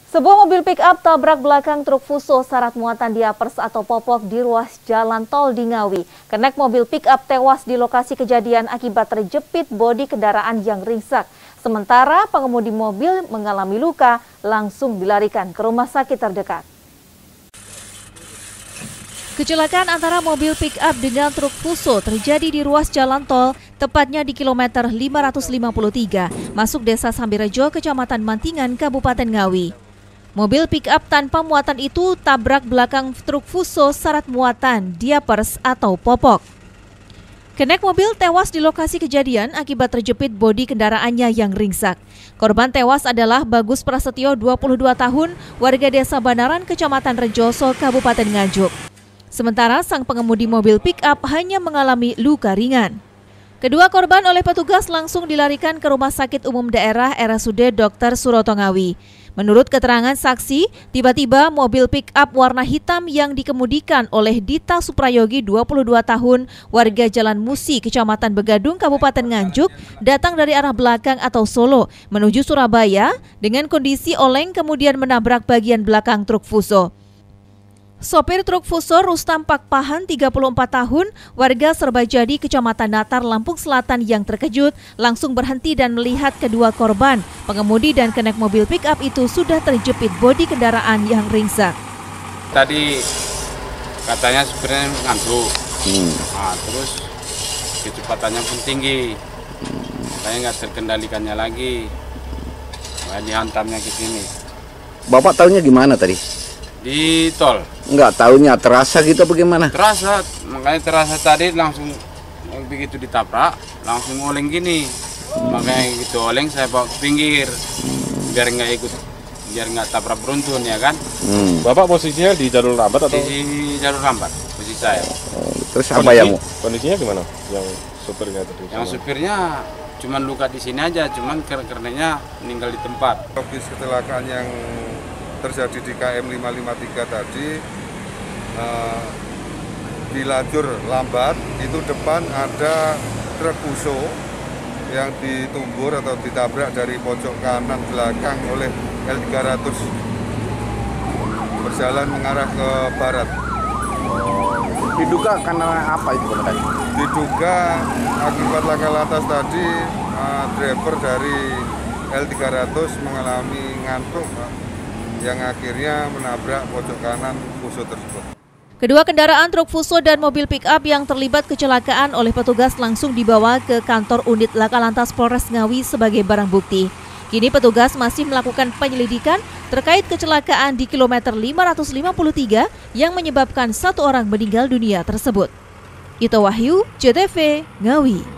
Sebuah mobil pick-up tabrak belakang truk Fuso syarat muatan diapers atau popok di ruas jalan tol di Ngawi. Kenek mobil pick-up tewas di lokasi kejadian akibat terjepit bodi kendaraan yang ringsek. Sementara pengemudi mobil mengalami luka langsung dilarikan ke rumah sakit terdekat. Kecelakaan antara mobil pick-up dengan truk Fuso terjadi di ruas jalan tol, tepatnya di kilometer 553, masuk desa Sambirejo, Kecamatan Mantingan, Kabupaten Ngawi. Mobil pick-up tanpa muatan itu tabrak belakang truk Fuso syarat muatan diapers atau popok. Kenek mobil tewas di lokasi kejadian akibat terjepit bodi kendaraannya yang ringsek. Korban tewas adalah Bagus Prasetyo, 22 tahun, warga desa Banaran, Kecamatan Rejoso, Kabupaten Nganjuk. Sementara sang pengemudi mobil pick-up hanya mengalami luka ringan. Kedua korban oleh petugas langsung dilarikan ke Rumah Sakit Umum Daerah RSUD Dr. Suroto Ngawi. Menurut keterangan saksi, tiba-tiba mobil pick-up warna hitam yang dikemudikan oleh Dita Suprayogi, 22 tahun, warga Jalan Musi, Kecamatan Begadung, Kabupaten Nganjuk, datang dari arah belakang atau Solo menuju Surabaya dengan kondisi oleng kemudian menabrak bagian belakang truk Fuso. Sopir truk Fuso Rustam Pakpahan, 34 tahun, warga Serbajadi, Kecamatan Natar, Lampung Selatan yang terkejut langsung berhenti dan melihat kedua korban, pengemudi dan kenek mobil pick-up itu sudah terjepit bodi kendaraan yang ringsek. Tadi katanya supirnya ngantuk, terus kecepatannya pun tinggi, makanya nggak terkendalikannya lagi, dihantamnya ke sini. Bapak tahunya gimana tadi? Di tol. Enggak tahunya, terasa gitu bagaimana? Terasa, makanya terasa tadi langsung begitu ditabrak, langsung oleng gini. Makanya gitu oleng saya bawa ke pinggir, biar nggak tabrak beruntun ya kan. Bapak posisinya di jalur lambat atau? Di jalur lambat, posisi saya. Terus apa yang? Kondisinya gimana? Yang supirnya tadi? Yang supirnya cuman luka di sini aja, cuman karenanya meninggal di tempat. Habis kecelakaan yang terjadi di KM 553 tadi, di lajur lambat itu depan ada truk Fuso yang ditumbur atau ditabrak dari pojok kanan belakang oleh L300 berjalan mengarah ke barat. Diduga karena apa itu tadi? Diduga akibat laka lantas tadi, driver dari L300 mengalami ngantuk yang akhirnya menabrak pojok kanan Fuso tersebut. Kedua kendaraan truk Fuso dan mobil pick-up yang terlibat kecelakaan oleh petugas langsung dibawa ke kantor unit Laka Lantas Polres Ngawi sebagai barang bukti. Kini petugas masih melakukan penyelidikan terkait kecelakaan di kilometer 553 yang menyebabkan 1 orang meninggal dunia tersebut. Ito Wahyu, JTV, Ngawi.